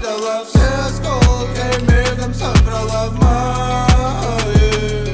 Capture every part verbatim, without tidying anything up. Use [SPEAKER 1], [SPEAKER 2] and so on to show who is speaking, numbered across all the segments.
[SPEAKER 1] падала, все осколки мигом собрала в моей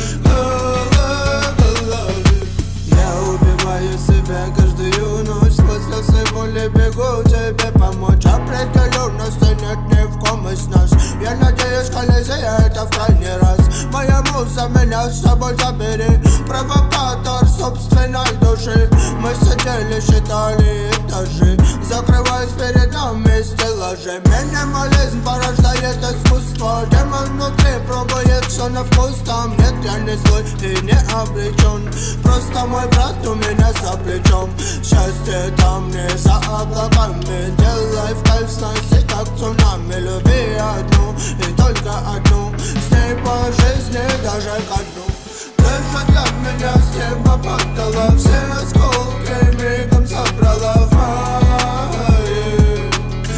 [SPEAKER 1] голове. Я убиваю себя каждую ночь, сквозь слезы боли бегу тебе помочь. Определенности нет ни в ком из нас. Я надеюсь, Колизея, это в крайний раз. Моя муза, меня с собой забери. Провокатор собственной души. Мы сидели, считали этажи, закрываясь перед нами стеллажи. Минимализм порождает искусство. Демон внутри пробует все на вкус. Там нет, я не злой и не обречен. Просто мой брат у меня за плечом. Счастье там не за облаками. Делай в кайф, сноси как цунами. Люби одну и только одну, с ней по жизни даже ко дну. Ты же для меня с неба падала, все осколки мигом собрала в моей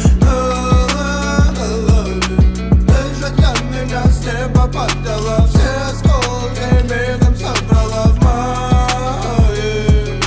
[SPEAKER 1] голове. Ты же для меня с неба падала, все осколки мигом собрала в моей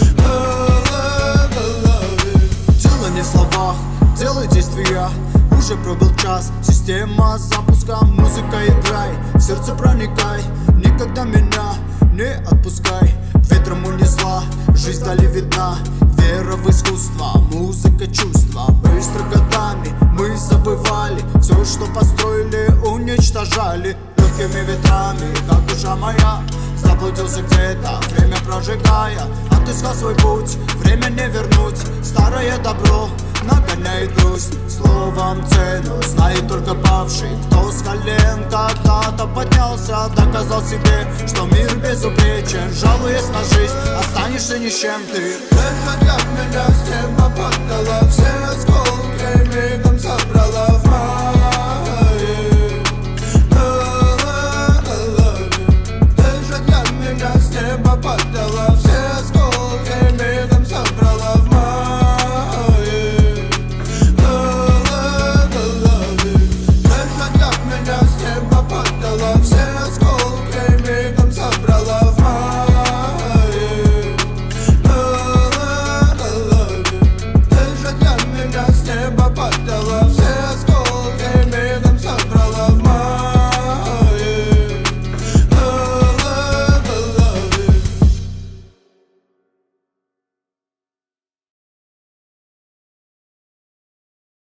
[SPEAKER 1] голове.
[SPEAKER 2] Дело не в словах, дело действия. Уже пробыл час, система запуска, музыка играй, в сердце проникай, никогда меня не отпускай. Ветром унесла, жизнь вдали видна, вера в искусство, музыка, чувства. Быстро годами мы забывали, все, что построили, уничтожали. Легкими ветрами, как душа моя, заблудился где-то, время прожигая. Отыскал свой путь, время не вернуть, старое добро нагоняет грусть. Словом цену знает только павший, кто с колен когда-то поднялся, доказал себе, что мир безупречен. Жалуясь на жизнь, останешься ни с чем ты.
[SPEAKER 1] Ты же для меня с неба падала, все осколки мигом